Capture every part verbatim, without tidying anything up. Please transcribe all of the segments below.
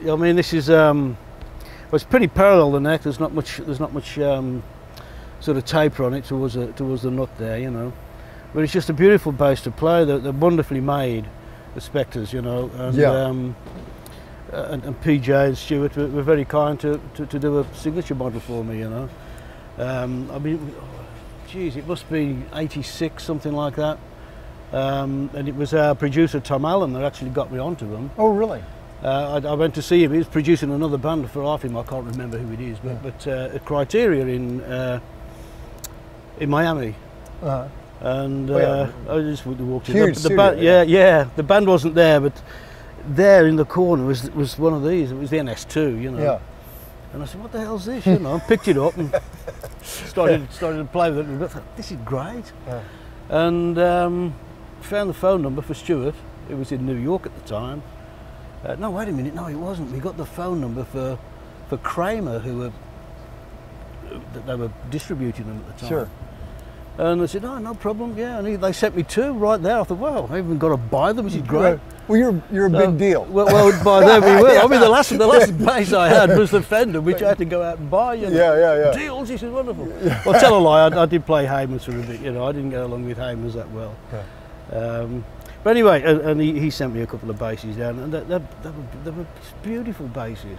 I mean, this is um, well, it's pretty parallel the neck. There's not much. There's not much um, sort of taper on it towards the towards the nut there, you know. But it's just a beautiful bass to play. They're, they're wonderfully made, the Spectres, you know. And, yeah. Um, and, and P J and Stuart were, were very kind to, to to do a signature model for me, you know. Um, I mean, geez, it must be eighty-six, something like that. Um, and it was our producer Tom Allen that actually got me onto them. Oh, really? Uh, I, I went to see him. He was producing another band for half him. I can't remember who it is, but, yeah. but uh, at Criteria in uh, in Miami. Uh-huh. And uh, oh, yeah. I just walked in. Huge The, the studio, band, yeah, yeah. The band wasn't there, but there in the corner was was one of these. It was the N S two, you know. Yeah. And I said, "What the hell's this?" You know, and picked it up and started started to play with it. I thought, this is great. Yeah. And um, found the phone number for Stuart. It was in New York at the time. Uh, no, wait a minute. No, it wasn't. We got the phone number for for Kramer, who were that they were distributing them at the time. Sure. And I said, "Oh, no problem." Yeah, and he, they sent me two right there. I thought, "Wow, I even got to buy them, which is great." Well, you're you're a so, big deal. Well, well by then we were. Yeah. I mean, the last the last bass I had was the Fender, which I had to go out and buy. You know. Yeah, yeah, yeah. Deals. He said, "Wonderful." Yeah. Well, tell a lie. I, I did play Hammers for a bit. You know, I didn't get along with Hammers that well. Yeah. Um, but anyway, and, and he, he sent me a couple of basses down, and they, they, they, were, they were beautiful basses.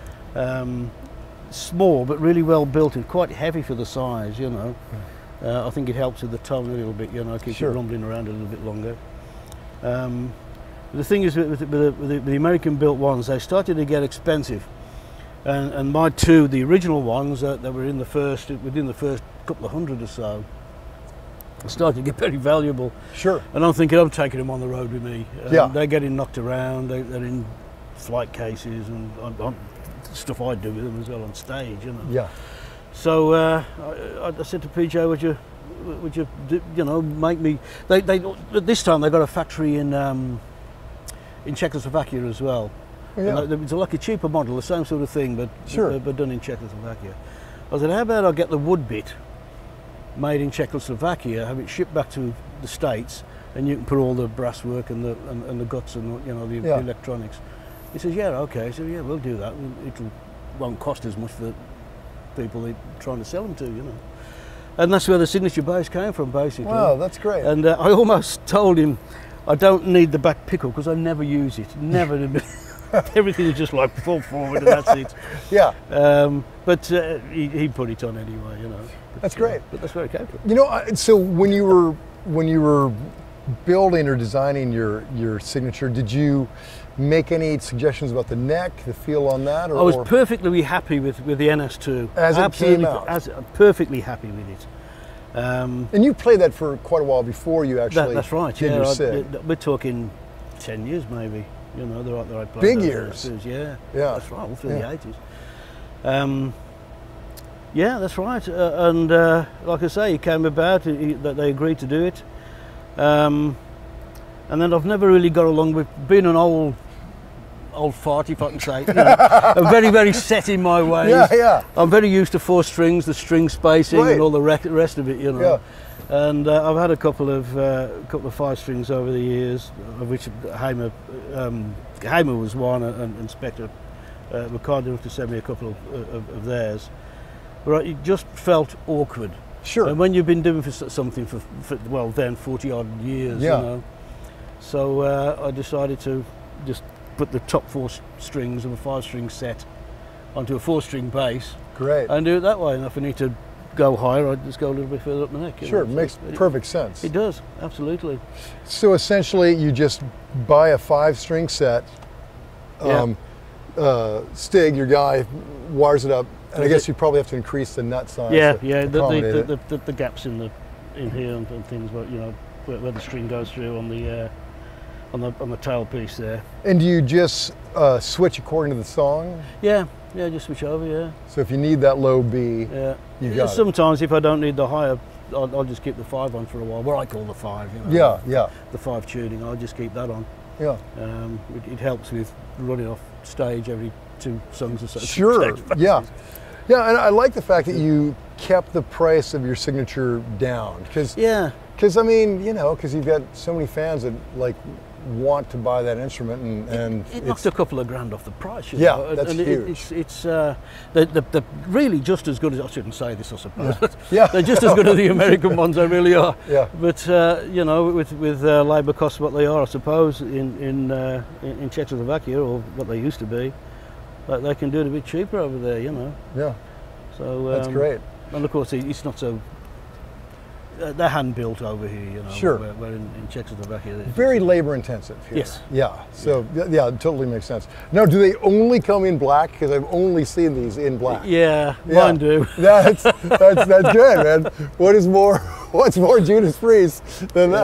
Um, small, but really well built and quite heavy for the size. You know. Yeah. Uh, I think it helps with the tone a little bit, you know, keep sure. it rumbling around a little bit longer. Um, the thing is, with, with, the, with, the, with the American-built ones, they started to get expensive, and, and my two, the original ones uh, that were in the first, within the first couple of hundred or so, started to get very valuable. Sure. And I'm thinking, I'm taking them on the road with me. Um, yeah. They're getting knocked around. They, they're in flight cases and on, on stuff I do with them as well on stage, you know. Yeah. So uh, I, I said to P J, would you, would you, you know, make me? They, they, this time they got a factory in um, in Czechoslovakia as well. Yeah. And it's like a cheaper model, the same sort of thing, but sure. but done in Czechoslovakia. I said, how about I get the wood bit made in Czechoslovakia, have it shipped back to the States, and you can put all the brass work and the and, and the guts and you know the, yeah. the electronics. He says, yeah, okay. So yeah, we'll do that. It won't cost as much for people they're trying to sell them to, you know. And that's where the signature bass came from, basically. Wow, that's great. And uh, I almost told him I don't need the back pickle because I never use it. Never. Everything is just like full forward and that's it. Yeah. Um, but uh, he, he put it on anyway, you know. But, that's great. Uh, but that's where it came from. You know, so when you were when you were building or designing your your signature, did you make any suggestions about the neck, the feel on that? Or, I was or? perfectly happy with, with the N S two. As it Absolutely, came out? As, perfectly happy with it. Um, and you played that for quite a while before you actually that, that's right, did yeah, your I, sig. we're talking ten years maybe, you know, the right, the right Big years. N S twos, yeah, yeah, that's right, all through yeah. the eighties. Um, yeah, that's right, uh, and uh, like I say, it came about he, that they agreed to do it. Um, and then I've never really got along with being an old old fart, if I can say. You know, I'm very, very set in my ways. Yeah, yeah. I'm very used to four strings, the string spacing, right. and all the rest of it, you know. Yeah. And uh, I've had a couple of uh, couple of five strings over the years, of which Hamer, um, Hamer was one, and, and Spectre uh, were kind enough to send me a couple of, of, of theirs. But it just felt awkward. Sure. And when you've been doing for something for, for well then forty odd years, yeah. you know. So uh, I decided to just put the top four strings of a five string set onto a four string bass. Great. And do it that way. And if I need to go higher, I'd just go a little bit further up the neck. Sure, know? it makes so perfect it, sense. It does, absolutely. So essentially you just buy a five string set, um, yeah. uh, Stig, your guy, wires it up, and I guess you probably have to increase the nut size. Yeah, to yeah, the, the, the, it. the, the gaps in the in here and, and things, where, you know, where, where the string goes through on the uh, on the on the tail piece there. And do you just uh, switch according to the song? Yeah, yeah, just switch over. Yeah. So if you need that low B, yeah, you got sometimes it. If I don't need the higher, I'll, I'll just keep the five on for a while. What I call the five, you know. Yeah, yeah. The five tuning, I'll just keep that on. Yeah. Um, it, it helps with running off stage every two songs or so. Sure. Yeah. Yeah, and I like the fact that you kept the price of your signature down, because yeah, because I mean, you know, because you've got so many fans that like want to buy that instrument, and, and It knocked it's a couple of grand off the price. You Yeah, know? that's and it- huge. It's, it's uh, they're, they're, they're really just as good as, I shouldn't say this, I suppose. but Yeah. they're just as good as the American ones, they really are. Yeah. But, uh, you know, with, with uh, labour costs what they are, I suppose, in, in, uh, in in Czechoslovakia, or what they used to be, that they can do it a bit cheaper over there, you know. yeah, So that's um, great. And of course, it- it's not so. Uh, they're hand built over here, you know. Sure. Where, where in, in Czechoslovakia, they- Very labor intensive here. Yes. Yeah. So yeah, yeah, it totally makes sense. Now, do they only come in black? Because I've only seen these in black. Yeah, Yeah. mine do. That's that's that's good, man. What is more? What's more Judas Priest than that?